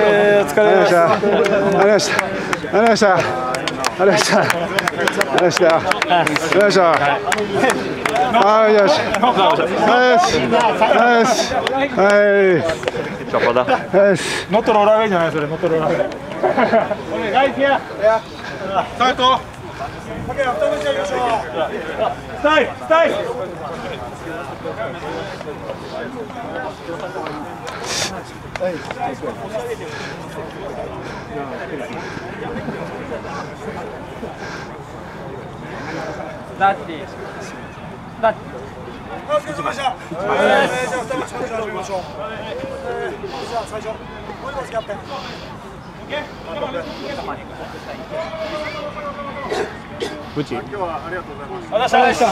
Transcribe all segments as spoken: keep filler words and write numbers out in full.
お疲れ様でした。ありがとうございました。ありがとうございました。ありがとうございました。ありがとうございました。ありがとうございました。ありがとうございました。はい。チョコだ。ノットローラーウェイじゃないそれノットローラーウェイ。お願いしや。スタート。スタイスタイ。ダッティダッティお疲れ様でした。じゃあふたり始めましょう。じゃあ最初もう一つキャプテン。ブチ今日はありがとうございました。ありがとうございました。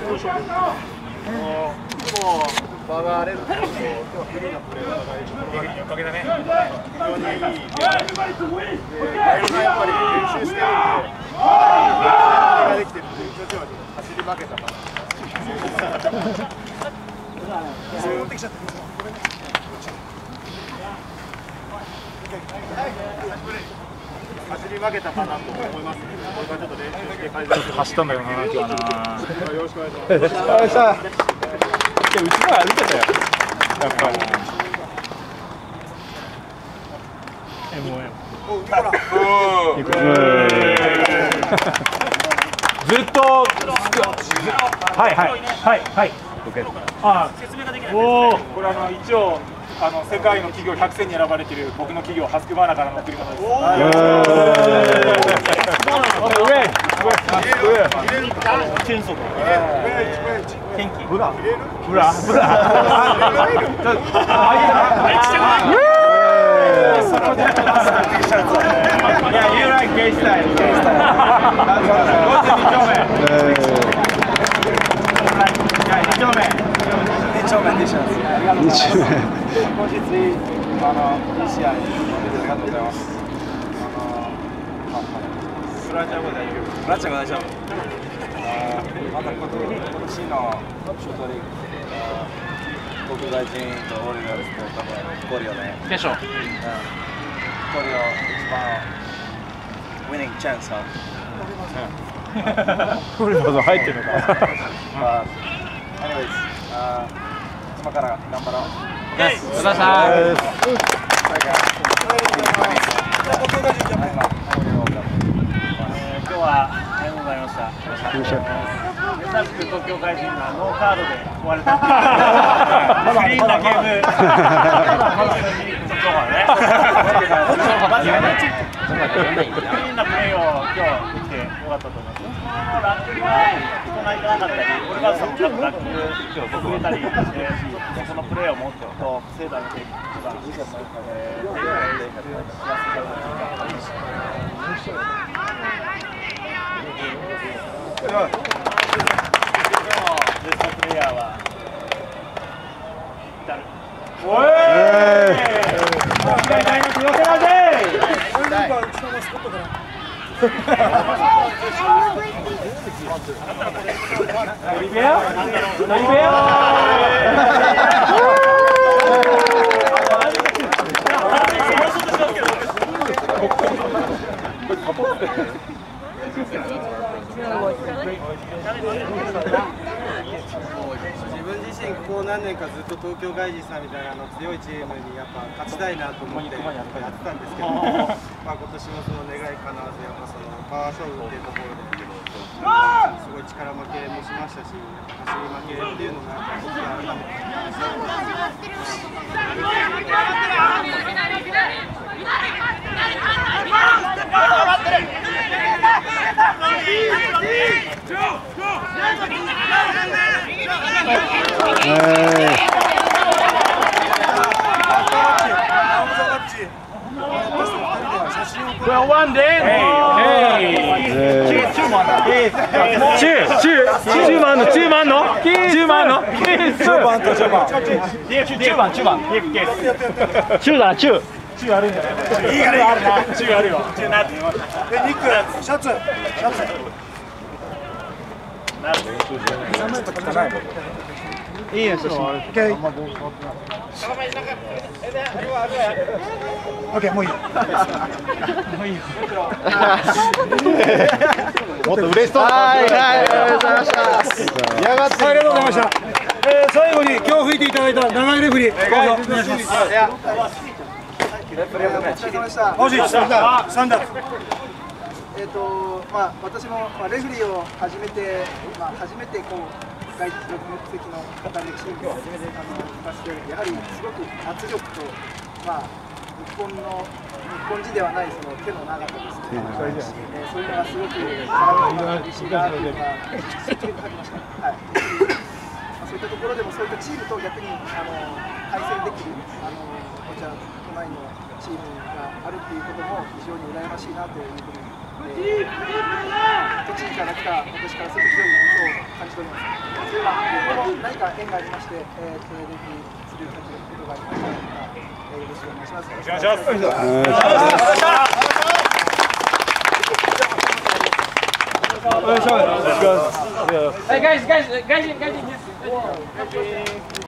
バーガーレルと今日はフリーのプレーがおかげだね。非常にいい。やっぱり練習してるんで、ができてるんで、ちょちょ走り負けたから。そう持ってきちゃった。走り負けたかなと思います。これからちょっと練習して改善して走ったんだよな今日はな。よろしくお願いします。よろしくお願いします。うちから歩いてたよ。やっぱり。エムオーエム。ずっと。はいはいはいはい。あ、説明ができない。おお、これあの一応あの世界の企業ひゃくせんに選ばれている僕の企業ハスクバーナからの贈り物です。チェーンソー。天気。ブラ。ブラ。ブラ。Yeah, you like gay style. Gay style. What's the二丁目? Yeah, 二丁目。二丁目でした。ありがとうございます。本日あのいい試合ありがとうございます。あのスラチャゴ大丈夫。スラチャゴ大丈夫。また今年のシュートリーグ国外人とオリガルスと多分コリオね。でしょ。コリオ一番ウィニングチャンスは。コリオが入ってるのか。まあ、anyways、今から頑張ろう。よし、ください。今日はありがとうございました。珍しく東京外人がノーカードで終われた。クリーンなゲーム。クリーンなプレーを今日できてよかったと思います。ラックが人がいかなかったり、これがそのラックを増えたりして、そのプレーをもっと精度上げていくことがいいと思いますので、ベストプレイヤーは至る。おい！大の気をつけなぜ！ノリベア？ノリベア？ 自分自身ここ何年かずっと東京外人さんみたいなの強いチームにやっぱ勝ちたいなと思ってやってたんですけど、まあ今年もその願いかなわずやっぱそのパワー勝負っていうところですごい力負けもしましたし、走り負けっていうのがやっぱ僕は改めて Well, one day. Hey, hey. 中番の中番の中番の中番と中番中番中番中だ中中あるんじゃないいいからあるな中あるよ中なってえニックシャツシャツいいね写真オッケーオッケーもういいもういいよもっと嬉しそうはいはいありがとうございましたやがってありがとうございました、えー、最後に今日吹いていただいた長いレフリーどうぞお願いしますお疲れ様でした。マジ三奪。 えっとまあ私もまあレフリーを始めてまあ初めてこう外国籍の方にチームを初めてあの聞かせてやはりすごく圧力とまあ日本の日本人ではないその手の長さですね。えー、そういうのがすごく体に自信があるというのが率直に感じました。はい。まあそういったところでもそういったチームと逆にあの対戦できるあのこちら都内のチームがあるっていうことも非常に羨ましいなというふうに、えー、栃木から来た私からすると非常にそう感じております。それは何か縁がありまして、えー、テレビすることがありましたら、えー、よろしくお願いします。よろしくお願いします。お願いします。Hey guys, guys, guys, guys, guys.